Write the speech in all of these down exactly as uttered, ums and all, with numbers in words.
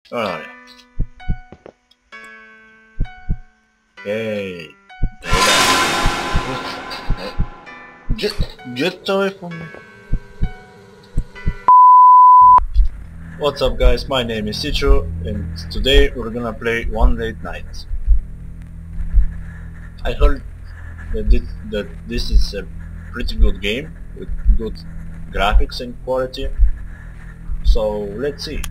Oh yeah. Hey. Get, get away from me. What's up guys, my name is Sichu and today we're gonna play One Late Night. I heard that this, that this is a pretty good game with good graphics and quality, so let's see.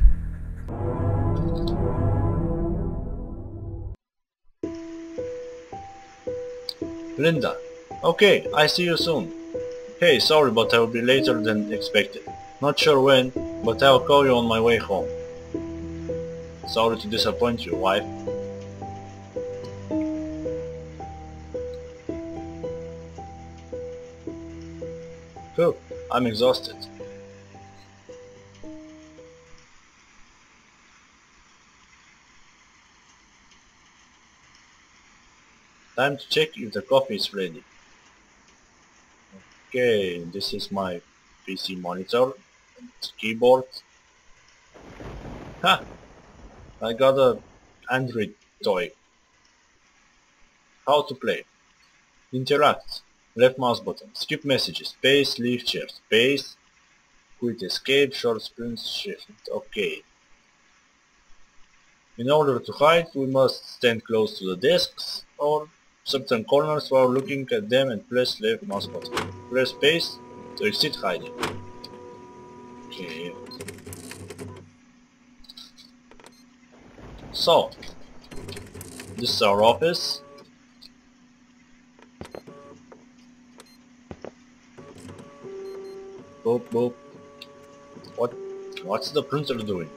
Linda. Okay, I see you soon. Hey, sorry but I will be later than expected. Not sure when, but I'll call you on my way home. Sorry to disappoint you, wife. Phew, I'm exhausted. Time to check if the coffee is ready. Okay, this is my P C monitor and keyboard. Ha! I got a Android toy. How to play? Interact. Left mouse button. Skip messages. Space. Leave chair. Space. Quit escape. Short sprint. Shift. Okay. In order to hide, we must stand close to the desks or certain corners while looking at them and press left mouse button. Press space to exit hiding. Okay. So, this is our office. Boop boop. What? What's the printer doing?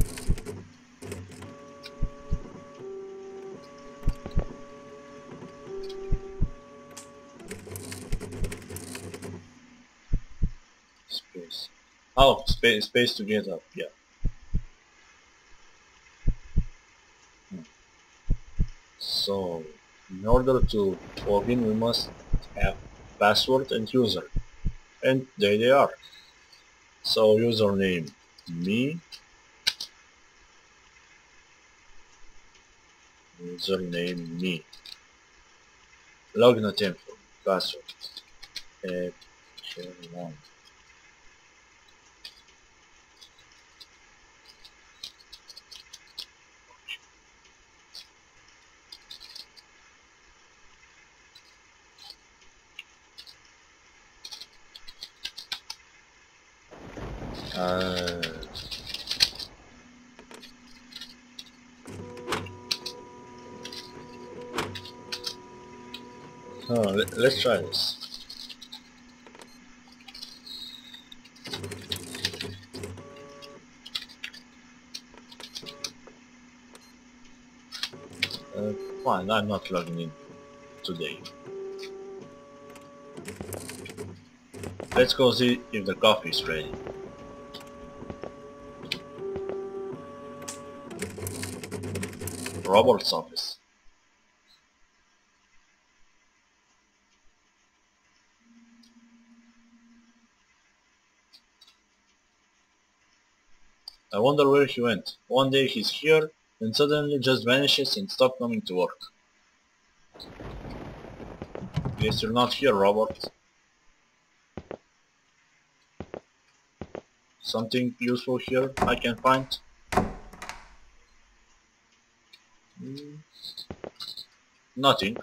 Space. Oh, space, space to get up. Yeah. Hmm. So, in order to log in, we must have password and user, and there they are. So, username me, username me, login attempt, password, uh, one. Uh, oh, let, let's try this. Uh, fine, I'm not logging in today. Let's go see if the coffee is ready. Robert's office. I wonder where he went. One day he's here, and suddenly just vanishes and stops coming to work. Guess you're not here, Robert. Something useful here I can find? Mm, nothing.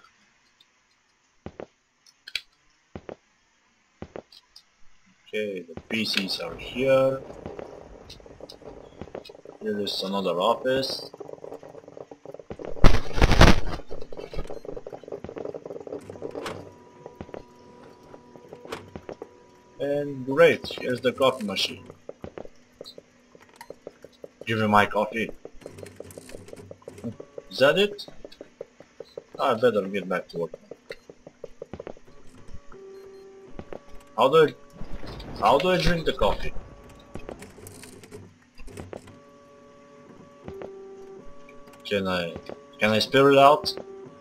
Okay, the P Cs are here. Here is another office. And great, here's the coffee machine. Give me my coffee. Is that it? I better get back to work now. How do I... How do I drink the coffee? Can I... Can I spill it out?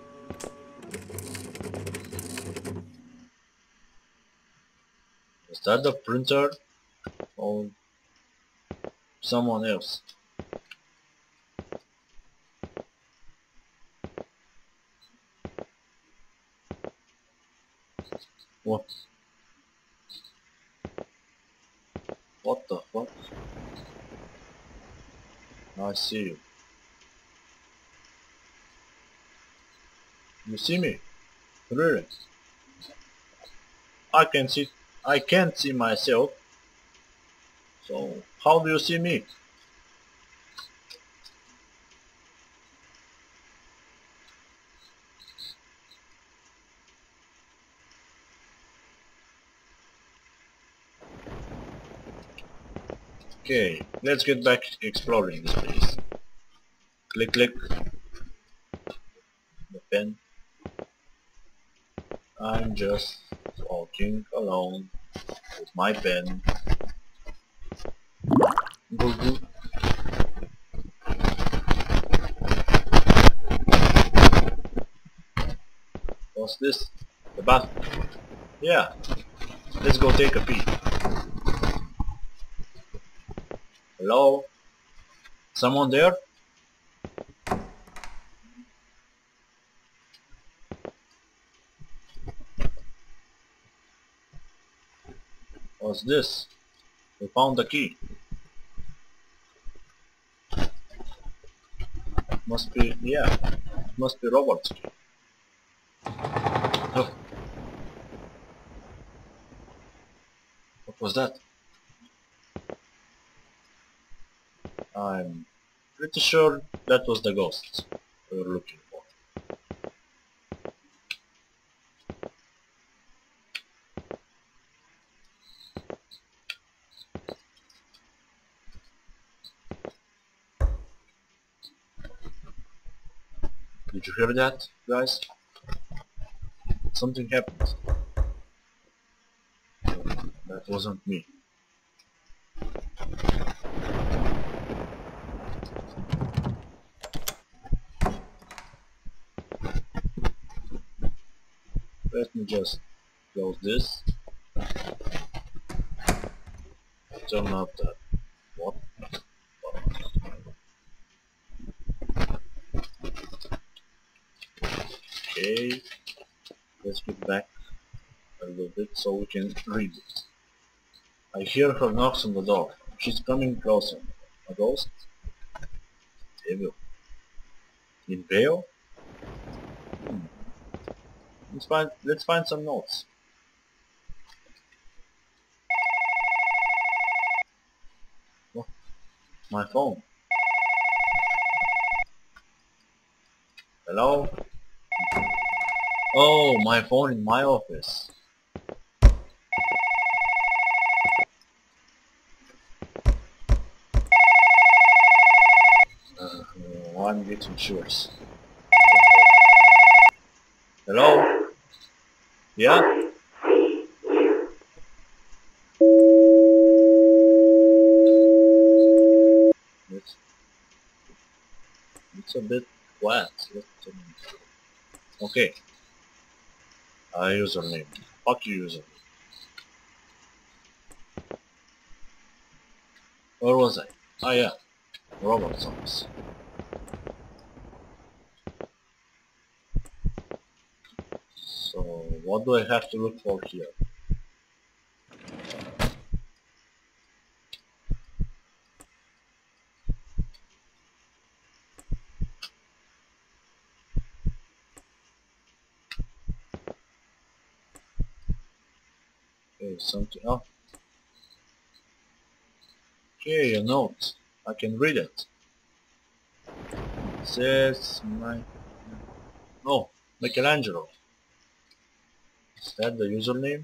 Is that the printer? Or someone else? What? What the fuck? I see you. You see me? Really? I can see. I can't see myself. So how do you see me? Okay, let's get back exploring this place. Click, click. The pen. I'm just walking alone with my pen. Go, go. What's this? The bathroom. Yeah, let's go take a pee. Hello? Someone there? What's this? We found the key. Must be, yeah, must be Robert's key. Oh, what was that? I'm pretty sure that was the ghost we were looking for. Did you hear that, guys? Something happened. That wasn't me. Let me just close this. Turn off that. What? Okay. Let's get back a little bit so we can read it. I hear her knocks on the door. She's coming closer. A ghost? Evil. In veil? Hmm. Let's find let's find some notes. Oh, my phone. Hello? Oh, my phone in my office. Uh, I'm getting shorts. Hello? Yeah? It's, it's a bit quiet. Let's, um, okay. Uh, username. Fuck you, username. Where was I? Ah, yeah. Robert's office. So, what do I have to look for here? Okay, something. Oh, okay, a note. I can read it. It says my. Oh, Michelangelo. Is that the username?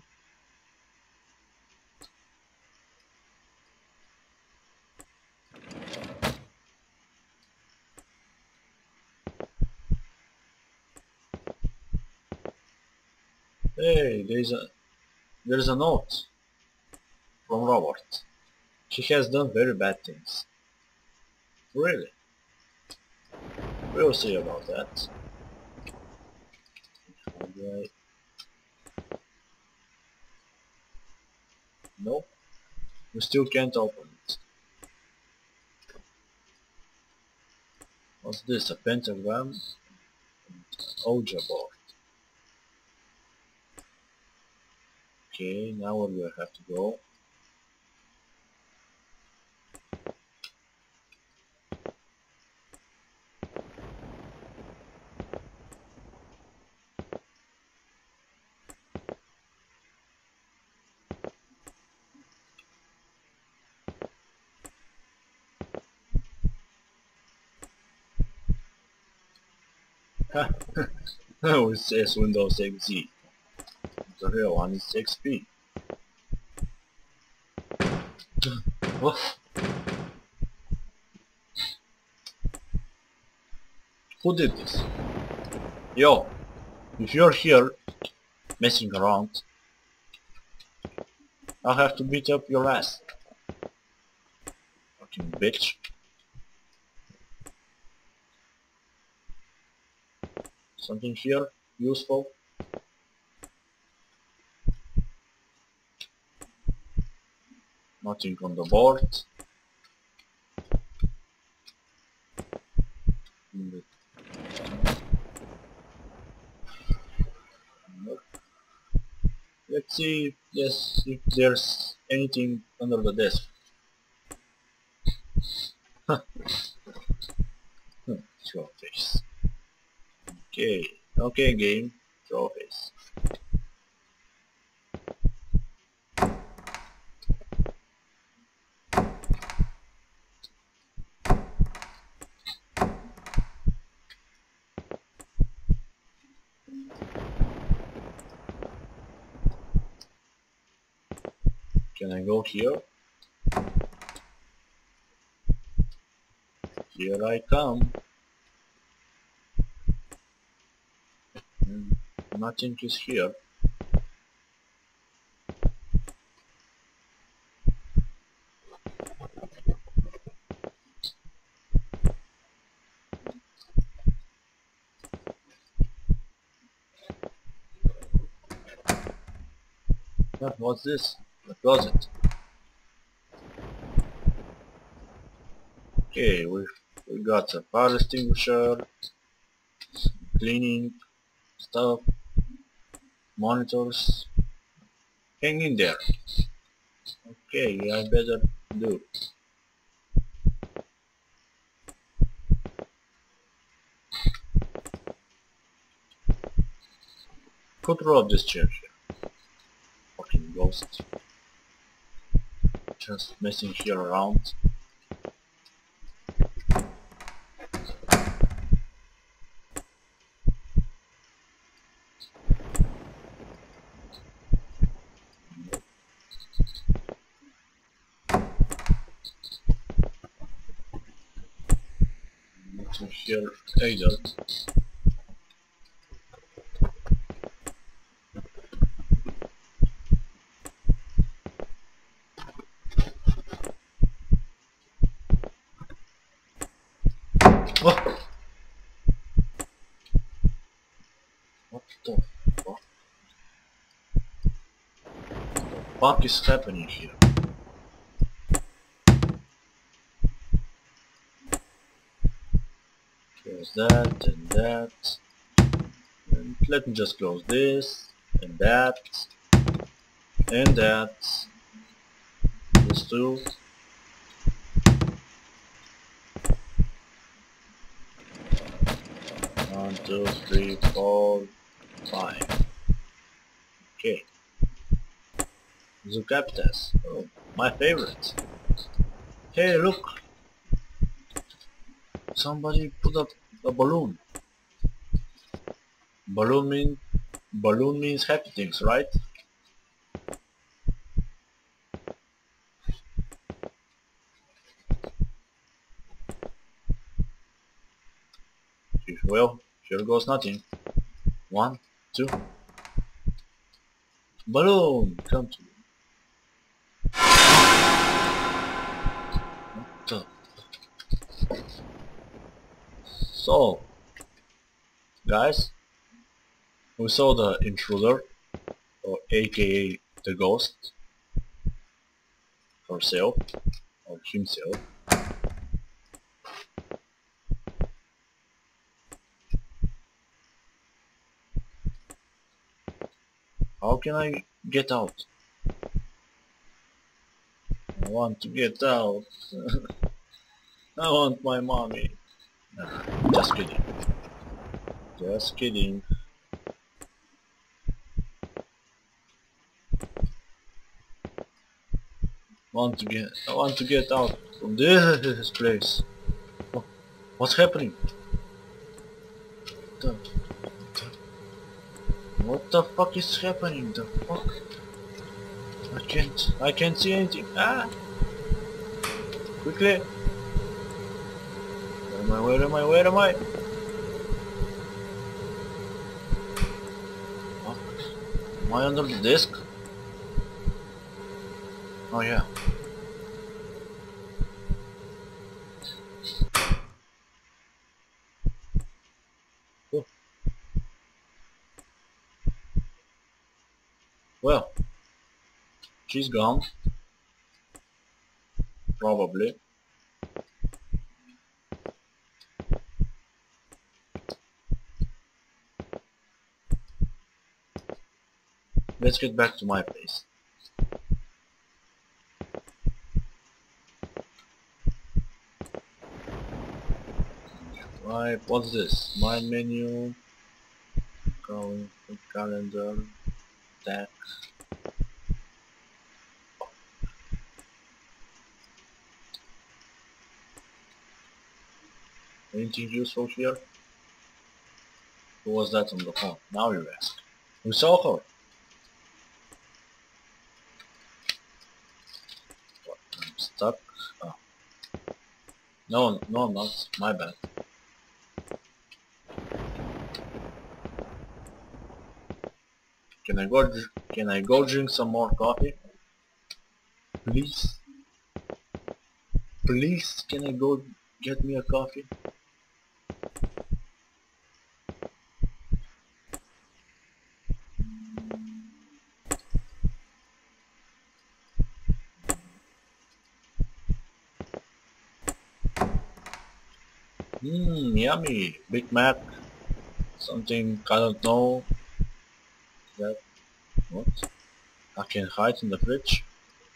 Hey, there's a there's a note from Robert. She has done very bad things. Really? We'll see about that. Alright. Nope. We still can't open it. What's this? A pentagram? Ouija board. Okay, now where do I have to go? Oh, it says Windows X Z. The real one is X P. What? Who did this? Yo, if you're here messing around, I'll have to beat up your ass. Fucking bitch. Something here useful? Nothing on the board. Mm, Let's see if, yes, if there's anything under the desk. Hmm, Show face. Okay, okay game, show face. Can I go here? Here I come. Hmm, Nothing is here. Huh, what's this? A closet. Okay, we we got a fire extinguisher, cleaning stuff, monitors. Hang in there. Okay, I better do. Could rob this chair here. Fucking ghost. Just messing here around. Messing here either. Oh! What the fuck? What is happening here? Close that and that. And let me just close this and that and that. This too. One, two, three, four, five. Okay. Zucaptas. Oh, my favorite. Hey, look! Somebody put up a balloon. Balloon mean balloon means happy things, right? Well, here goes nothing. One, two. Balloon, come to me. What the? So, guys, we saw the intruder, or aka the ghost, herself, or himself. How can I get out? I want to get out. I want my mommy. Just kidding. Just kidding. Want to get I want to get out from this place. What, what's happening? The, the, what the fuck is happening? The fuck? I can't I can't see anything. Ah! Quickly! Where am I? Where am I? Where am I? Fuck. Am I under the desk? Oh yeah. Oh. Well, she's gone. Probably. Let's get back to my place. Right, what's this? My menu, cal calendar, tag. Anything useful here? Who was that on the phone? Now you ask. We saw her. What, I'm stuck? Oh. No, no, not. My bad. Can I go? Can I go drink some more coffee? Please, please. Can I go get me a coffee? Mmm, yummy. Big Mac. Something I don't know. That what? I can hide in the fridge.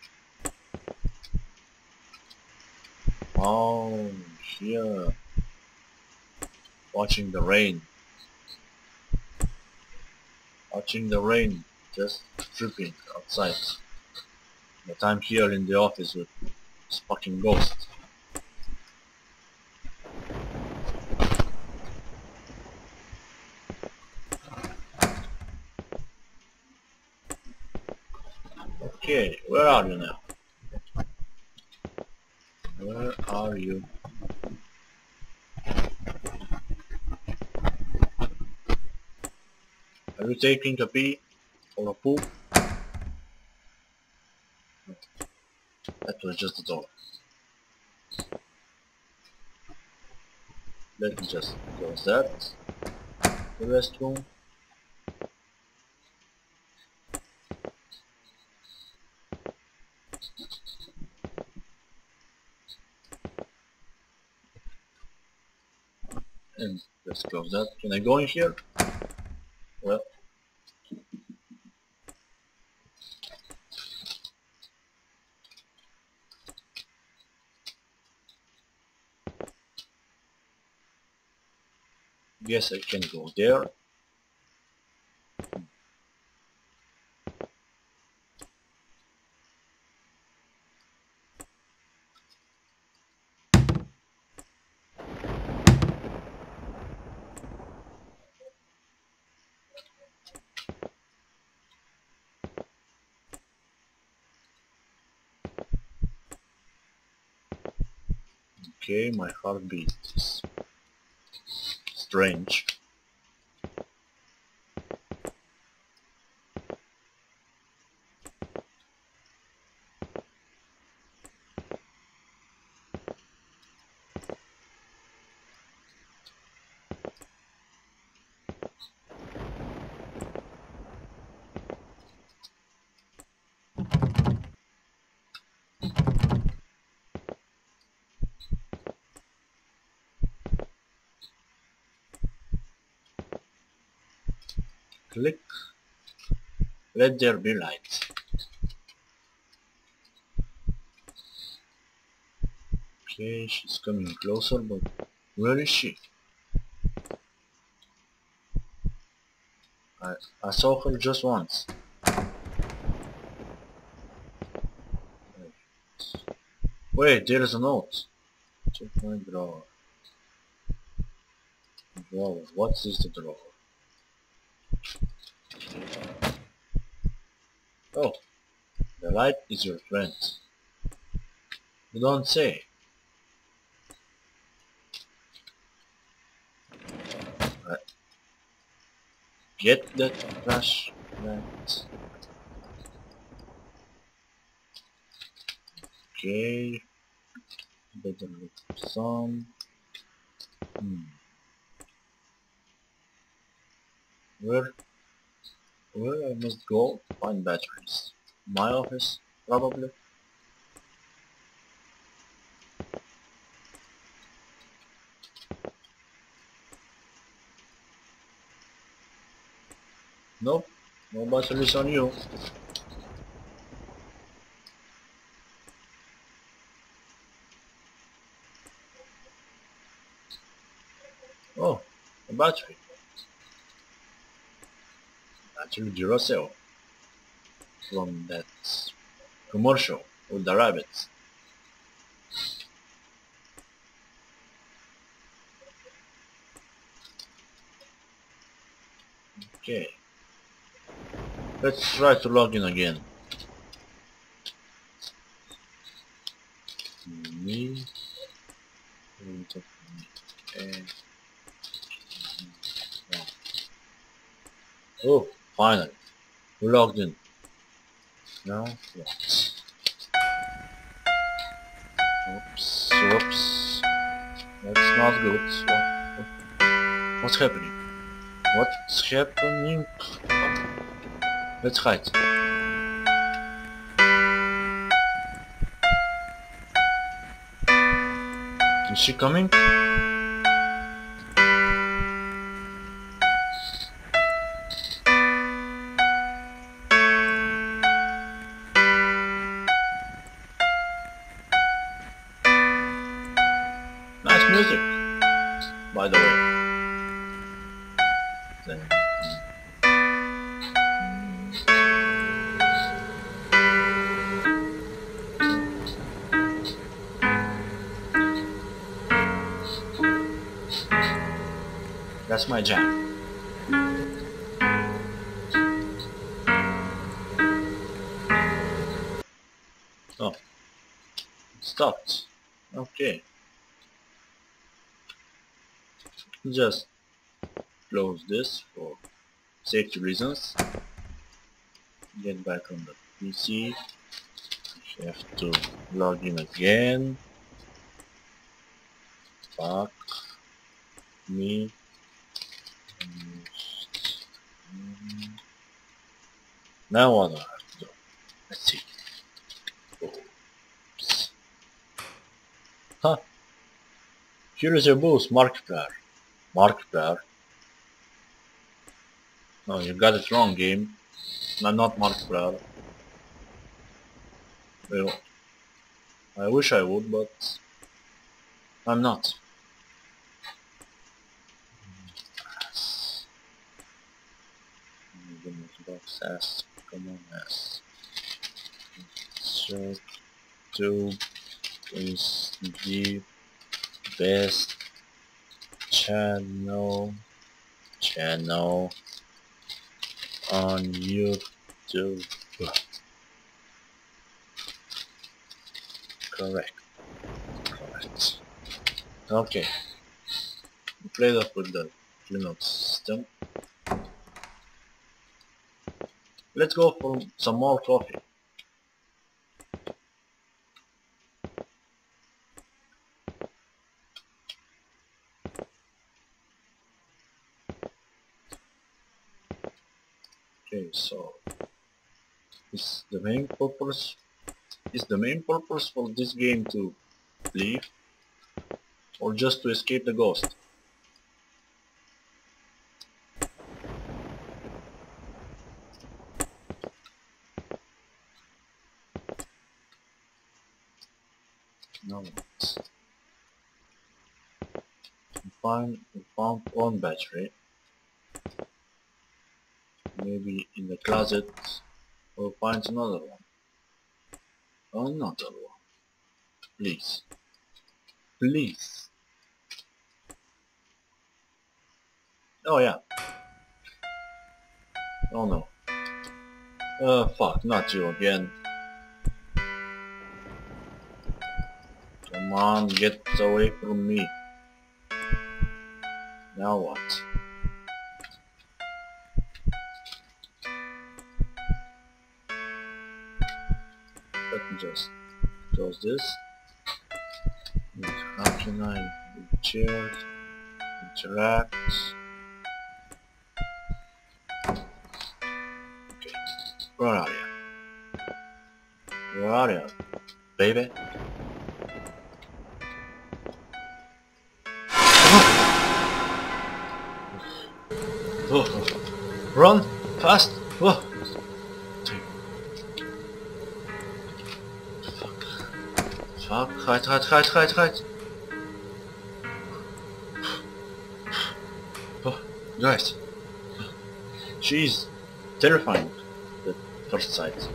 Oh, here. Watching the rain. Watching the rain just dripping outside. But I'm here in the office with this fucking ghost. Okay, where are you now? Where are you? Are you taking a pee or a poop? That was just the door. Let me just close that. The restroom. And let's close that. Can I go in here? Well, guess I can go there. Okay, my heartbeat is strange. Click. Let there be light. Okay, she's coming closer, but where is she? I, I saw her just once. Wait, there is a note. Check my drawer. Drawer. What is the drawer? Oh, the light is your friend. You don't say. Right. Get that flashlight. Okay. Better look for some. Hmm. Where? Where I must go to find batteries? My office, probably. Nope. No batteries on you. Oh, a battery. Battery Duracell. From that commercial with the rabbits. Okay. Let's try to log in again. Me. And oh, finally. We logged in. Now what? Oops, oops. That's not good. What, what, what's happening? What's happening? Let's hide. Is she coming? Nice music, by the way. Then, that's my jam. Oh, it stopped. Okay, just close this for safety reasons. Get back on the P C. You have to log in again. Fuck me. Now what do I have to do? Let's see. Oops. Huh. Here is your boost, Markiplier. Markiplier? No, you got it wrong, game. I'm not Markiplier. Well, I wish I would, but I'm not. Yes. Goodness, box S. Come on, S. So, two is the best channel channel on YouTube. Correct. Correct. Okay. We played up with the Linux system. Let's go for some more coffee. Okay, so is the main purpose is the main purpose for this game to leave or just to escape the ghost? Now what? We find we found one battery. Maybe in the closet we'll find another one. Another one. Please. Please. Oh yeah. Oh no. Uh fuck, not you again. Come on, get away from me. Now what? Let me just close this. How can I do chairs? Interact. Okay. Where are you? Where are you? Baby? Oh. Run! Fast! Oh. Fuck. Fuck. Hide, hide, hide, hide, hide! Oh, guys. She's terrifying at first sight.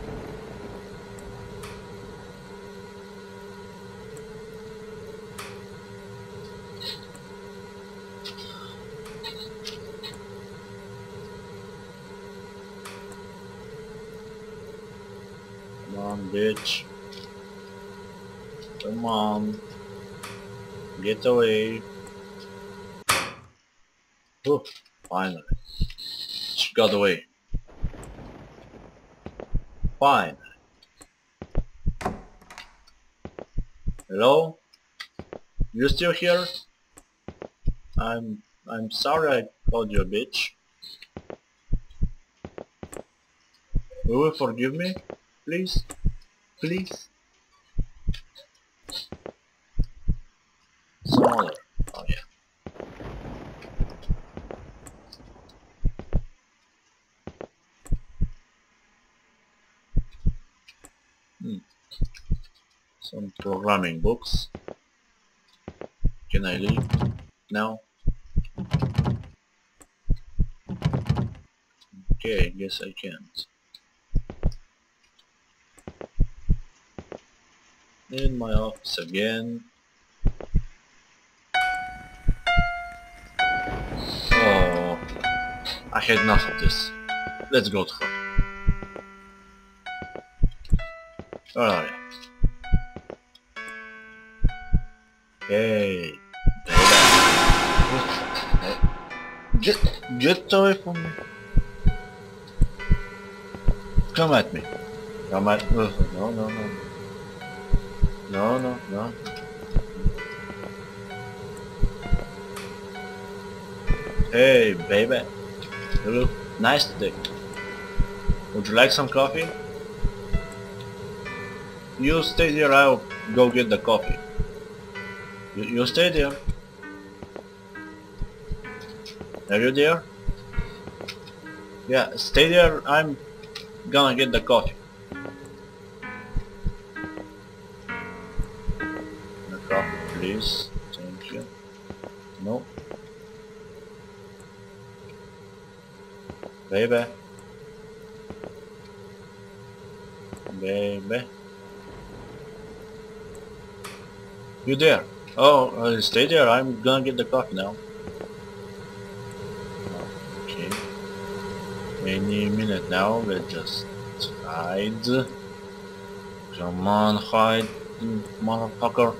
Come on, bitch. Come on. Get away. Oh, finally. She got away. Fine. Hello? You still here? I'm I'm sorry I called you a bitch. Will you forgive me? Please? Please? Smaller. Oh yeah. Hmm. Some programming books. Can I leave now? Okay, I guess I can't. In my office again. Oh, I had enough of this. Let's go to her. Where are you? Hey, baby. Get, get away from me. Come at me. Come at me. No, no, no. No, no, no. Hey, baby. You look nice today. Would you like some coffee? You stay there, I'll go get the coffee. You, you stay there. Are you there? Yeah, stay there, I'm gonna get the coffee. The coffee, please. Thank you. No. Baby. Baby. You there? Oh, uh, stay there. I'm gonna get the coffee now. Okay. Any minute now. Let's just hide. Come on, hide, motherfucker.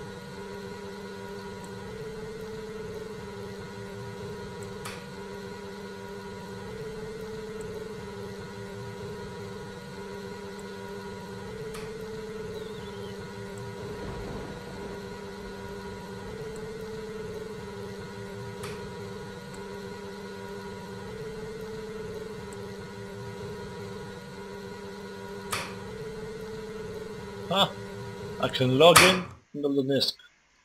Ah, I can log in into the disk.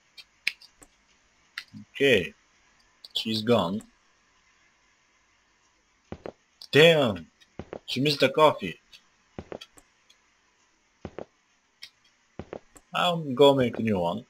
Okay, she's gone. Damn, she missed the coffee. I'm gonna make a new one.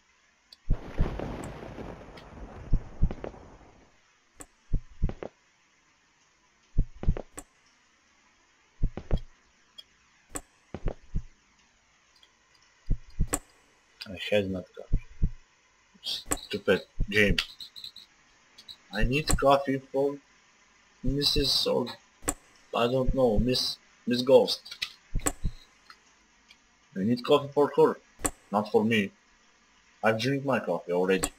I had not coffee. Stupid game. I need coffee for Missus or I don't know, Miss Miss Ghost. I need coffee for her, not for me. I've drink my coffee already.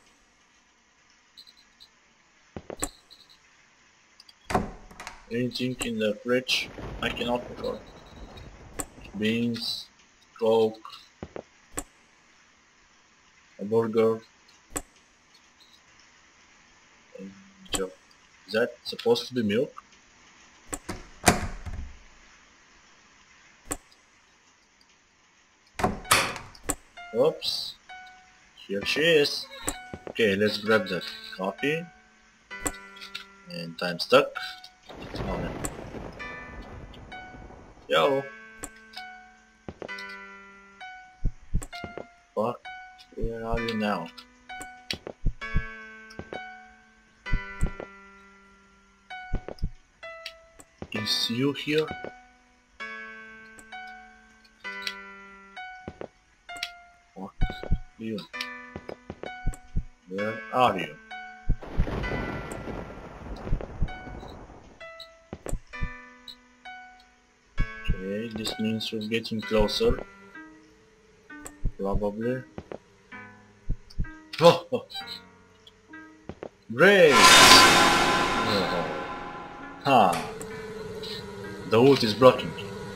Anything in the fridge I cannot record. Beans, coke, a burger, and joe. Is that supposed to be milk? Oops. Here she is. Okay, let's grab that coffee. And time stuck. Oh, no. Yo. Fuck. Where are you now? Is you here? Fuck you. Where are you? Okay, this means we're getting closer. Probably. Oh, oh. Great! Oh. Ha! The wood is blocking.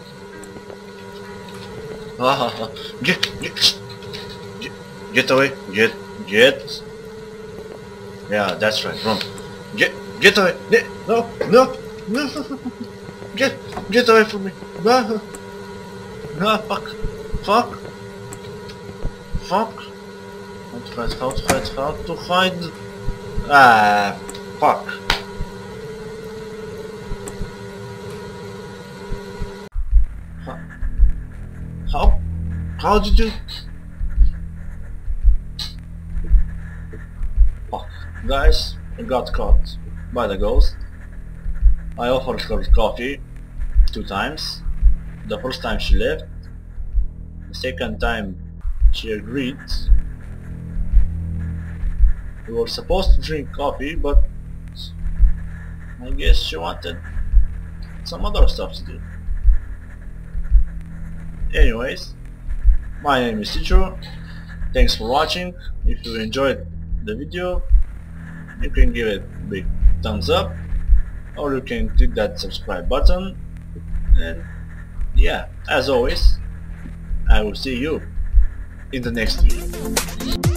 Ah! Get, get, get, get away! Get, get! Yeah, that's right. Run! Get, get away! No, no, no! Get, get away from me! Ah, ah, fuck, fuck, fuck! How to fight? How to fight? How to fight? Ah, fuck! How? How did you? Fuck, guys! I got caught by the ghost. I offered her coffee two times. The first time she left. The second time she agreed. We were supposed to drink coffee, but I guess she wanted some other stuff to do. Anyways, my name is Teacher. Thanks for watching. If you enjoyed the video, you can give it a big thumbs up, or you can click that subscribe button. And yeah, as always, I will see you in the next video.